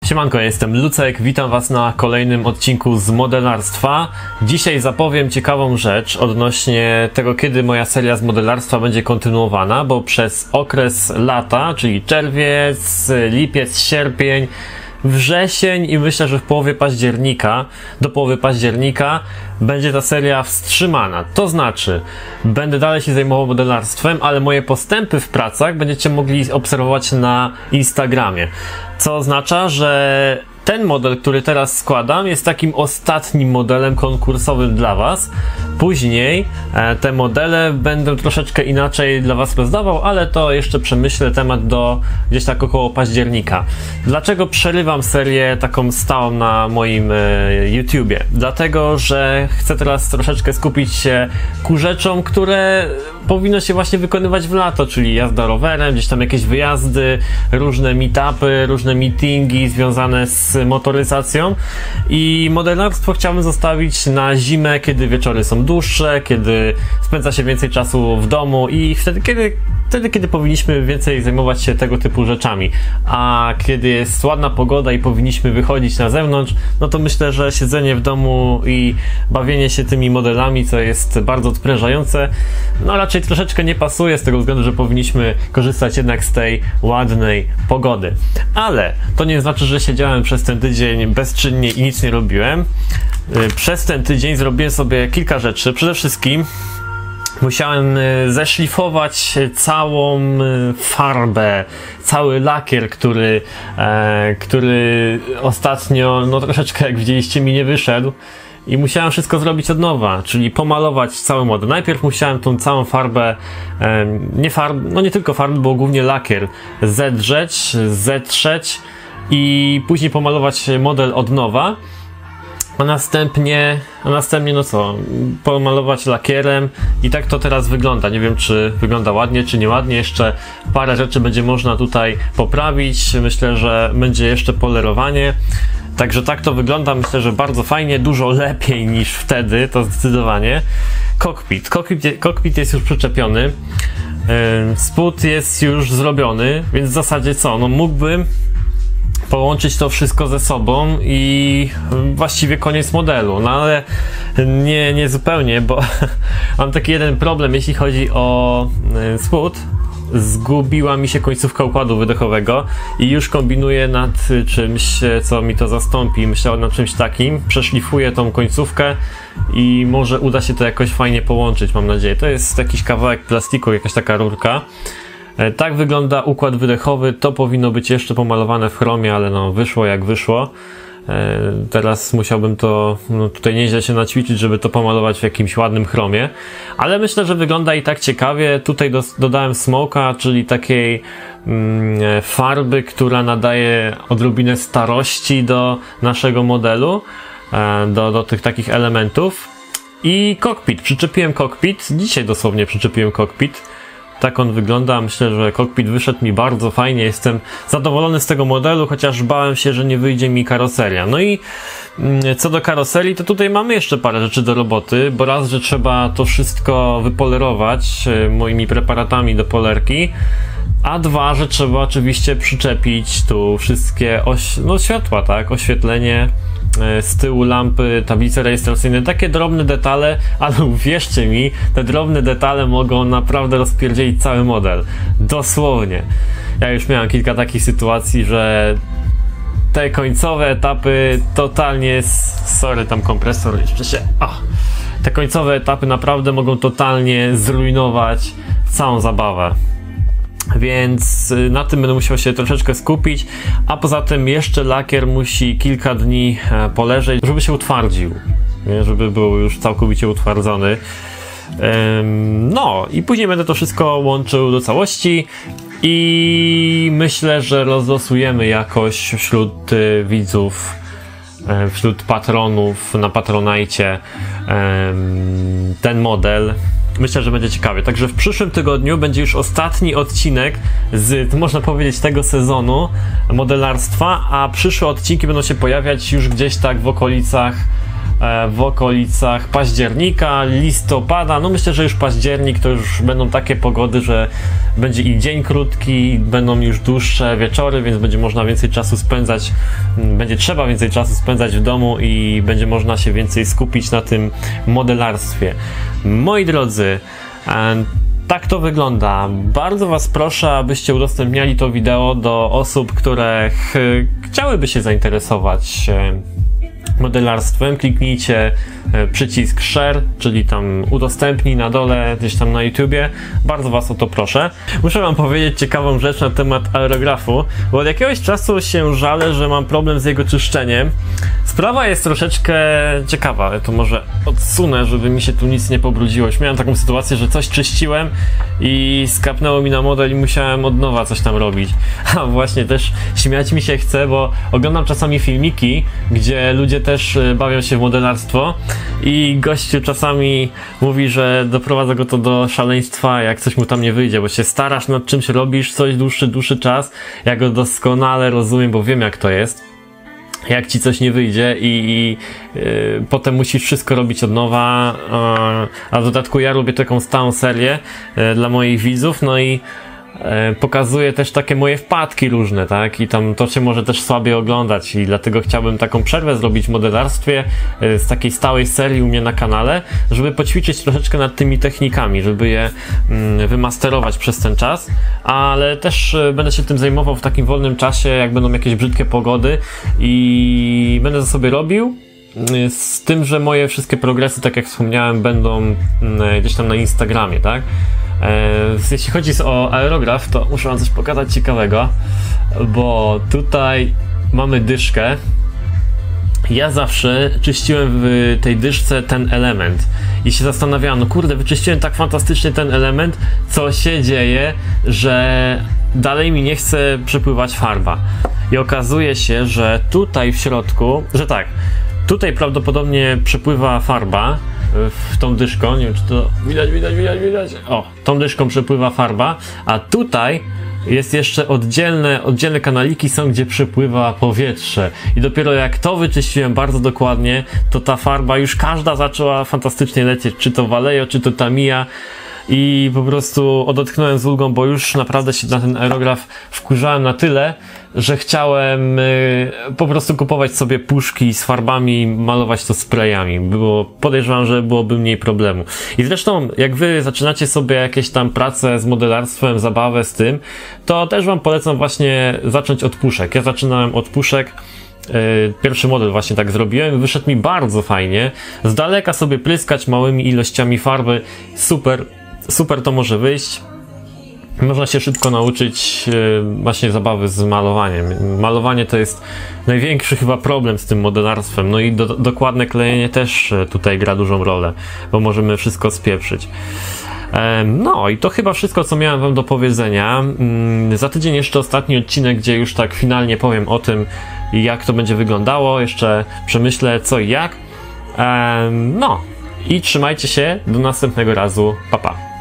Siemanko, ja jestem Lucek, witam Was na kolejnym odcinku z modelarstwa. Dzisiaj zapowiem ciekawą rzecz odnośnie tego, kiedy moja seria z modelarstwa będzie kontynuowana, bo przez okres lata, czyli czerwiec, lipiec, sierpień, wrzesień i myślę, że do połowy października będzie ta seria wstrzymana. To znaczy, będę dalej się zajmował modelarstwem, ale moje postępy w pracach będziecie mogli obserwować na Instagramie. Co oznacza, że ten model, który teraz składam, jest takim ostatnim modelem konkursowym dla Was. Później te modele będę troszeczkę inaczej dla Was rozdawał, ale to jeszcze przemyślę temat do gdzieś tak około października. Dlaczego przerywam serię taką stałą na moim YouTubie? Dlatego, że chcę teraz troszeczkę skupić się ku rzeczom, które powinno się właśnie wykonywać w lato, czyli jazda rowerem, gdzieś tam jakieś wyjazdy, różne meetupy, różne meetingi związane z motoryzacją i modelarstwo chciałbym zostawić na zimę, kiedy wieczory są dłuższe, kiedy spędza się więcej czasu w domu i wtedy, kiedy powinniśmy więcej zajmować się tego typu rzeczami. A kiedy jest ładna pogoda i powinniśmy wychodzić na zewnątrz, no to myślę, że siedzenie w domu i bawienie się tymi modelami, co jest bardzo odprężające, no raczej troszeczkę nie pasuje z tego względu, że powinniśmy korzystać jednak z tej ładnej pogody. Ale to nie znaczy, że siedziałem przez ten tydzień bezczynnie i nic nie robiłem. Przez ten tydzień zrobiłem sobie kilka rzeczy. Przede wszystkim musiałem zeszlifować całą farbę, cały lakier, który ostatnio, no troszeczkę jak widzieliście, mi nie wyszedł. I musiałem wszystko zrobić od nowa, czyli pomalować cały model. Najpierw musiałem tą całą farbę, nie tylko farbę, bo głównie lakier, zetrzeć i później pomalować model od nowa. A następnie no co, pomalować lakierem i tak to teraz wygląda. Nie wiem, czy wygląda ładnie, czy nieładnie. Jeszcze parę rzeczy będzie można tutaj poprawić. Myślę, że będzie jeszcze polerowanie. Także tak to wygląda. Myślę, że bardzo fajnie, dużo lepiej niż wtedy, to zdecydowanie. Kokpit jest już przyczepiony. Spód jest już zrobiony, więc w zasadzie co? No mógłbym połączyć to wszystko ze sobą i właściwie koniec modelu, no ale nie zupełnie, bo mam taki jeden problem, jeśli chodzi o spód. Zgubiła mi się końcówka układu wydechowego i już kombinuję nad czymś, co mi to zastąpi. Myślałem nad czymś takim, przeszlifuję tą końcówkę i może uda się to jakoś fajnie połączyć, mam nadzieję. To jest jakiś kawałek plastiku, jakaś taka rurka. Tak wygląda układ wydechowy, to powinno być jeszcze pomalowane w chromie, ale no wyszło jak wyszło. Teraz musiałbym to tutaj nieźle się naćwiczyć, żeby to pomalować w jakimś ładnym chromie, ale myślę, że wygląda i tak ciekawie. Tutaj dodałem smoka, czyli takiej farby, która nadaje odrobinę starości do naszego modelu, do tych takich elementów. I kokpit, przyczepiłem kokpit, dzisiaj dosłownie przyczepiłem kokpit. Tak on wygląda, myślę, że kokpit wyszedł mi bardzo fajnie, jestem zadowolony z tego modelu, chociaż bałem się, że nie wyjdzie mi karoseria. No i co do karoserii, to tutaj mamy jeszcze parę rzeczy do roboty, bo raz, że trzeba to wszystko wypolerować moimi preparatami do polerki, a dwa, że trzeba oczywiście przyczepić tu wszystkie światła, tak, oświetlenie, z tyłu lampy, tablice rejestracyjne, takie drobne detale, ale uwierzcie mi, te drobne detale mogą naprawdę rozpierdzielić cały model. Dosłownie. Ja już miałem kilka takich sytuacji, że te końcowe etapy totalnie, sorry, tam kompresor jeszcze się, te końcowe etapy naprawdę mogą totalnie zrujnować całą zabawę. Więc na tym będę musiał się troszeczkę skupić, a poza tym jeszcze lakier musi kilka dni poleżeć, żeby się utwardził, żeby był już całkowicie utwardzony. No i później będę to wszystko łączył do całości i myślę, że rozlosujemy jakoś wśród widzów, wśród patronów na Patronite ten model. Myślę, że będzie ciekawie. Także w przyszłym tygodniu będzie już ostatni odcinek z, można powiedzieć, tego sezonu modelarstwa, a przyszłe odcinki będą się pojawiać już gdzieś tak w okolicach w okolicach października, listopada. No myślę, że już październik to już będą takie pogody, że będzie i dzień krótki, będą już dłuższe wieczory, więc będzie można więcej czasu spędzać, będzie trzeba więcej czasu spędzać w domu i będzie można się więcej skupić na tym modelarstwie. Moi drodzy, tak to wygląda. Bardzo Was proszę, abyście udostępniali to wideo do osób, które chciałyby się zainteresować modelarstwem. Kliknijcie przycisk share, czyli tam udostępnij na dole, gdzieś tam na YouTubie. Bardzo Was o to proszę. Muszę Wam powiedzieć ciekawą rzecz na temat aerografu, bo od jakiegoś czasu się żalę, że mam problem z jego czyszczeniem. Sprawa jest troszeczkę ciekawa, ale to może odsunę, żeby mi się tu nic nie pobrudziło. Już miałem taką sytuację, że coś czyściłem i skapnęło mi na model i musiałem od nowa coś tam robić. A właśnie też śmiać mi się chce, bo oglądam czasami filmiki, gdzie ludzie też bawią się w modelarstwo i gościu czasami mówi, że doprowadza go to do szaleństwa, jak coś mu tam nie wyjdzie, bo się starasz nad czymś, robisz coś dłuższy czas. Ja go doskonale rozumiem, bo wiem jak to jest. Jak ci coś nie wyjdzie i potem musisz wszystko robić od nowa, a w dodatku ja robię taką stałą serię dla moich widzów, no i pokazuję też takie moje wpadki różne, tak? I tam to się może też słabiej oglądać i dlatego chciałbym taką przerwę zrobić w modelarstwie z takiej stałej serii u mnie na kanale, żeby poćwiczyć troszeczkę nad tymi technikami, żeby je wymasterować przez ten czas, ale też będę się tym zajmował w takim wolnym czasie, jak będą jakieś brzydkie pogody i będę to sobie robił. Z tym, że moje wszystkie progresy, tak jak wspomniałem, będą gdzieś tam na Instagramie, tak? Jeśli chodzi o aerograf, to muszę Wam coś pokazać ciekawego, bo tutaj mamy dyszkę. Ja zawsze czyściłem w tej dyszce ten element i się zastanawiałem, no kurde, wyczyściłem tak fantastycznie ten element, co się dzieje, że dalej mi nie chce przepływać farba. I okazuje się, że tutaj w środku, że tak, tutaj prawdopodobnie przepływa farba w tą dyszką, nie wiem czy to widać. O, tą dyszką przepływa farba, a tutaj jest jeszcze oddzielne kanaliki są, gdzie przepływa powietrze. I dopiero jak to wyczyściłem bardzo dokładnie, to ta farba już każda zaczęła fantastycznie lecieć, czy to Vallejo, czy to Tamiya. I po prostu odetchnąłem z ulgą, bo już naprawdę się na ten aerograf wkurzałem na tyle, że chciałem po prostu kupować sobie puszki z farbami i malować to sprayami. Podejrzewam, że byłoby mniej problemu. I zresztą, jak wy zaczynacie sobie jakieś tam prace z modelarstwem, zabawę z tym, to też wam polecam właśnie zacząć od puszek. Ja zaczynałem od puszek. Pierwszy model właśnie tak zrobiłem, wyszedł mi bardzo fajnie. Z daleka sobie pryskać małymi ilościami farby, super to może wyjść. Można się szybko nauczyć właśnie zabawy z malowaniem. Malowanie to jest największy chyba problem z tym modelarstwem. No i dokładne klejenie też tutaj gra dużą rolę, bo możemy wszystko spieprzyć. No i to chyba wszystko, co miałem wam do powiedzenia. Za tydzień jeszcze ostatni odcinek, gdzie już tak finalnie powiem o tym, jak to będzie wyglądało. Jeszcze przemyślę co i jak. No i trzymajcie się, do następnego razu. Pa, pa.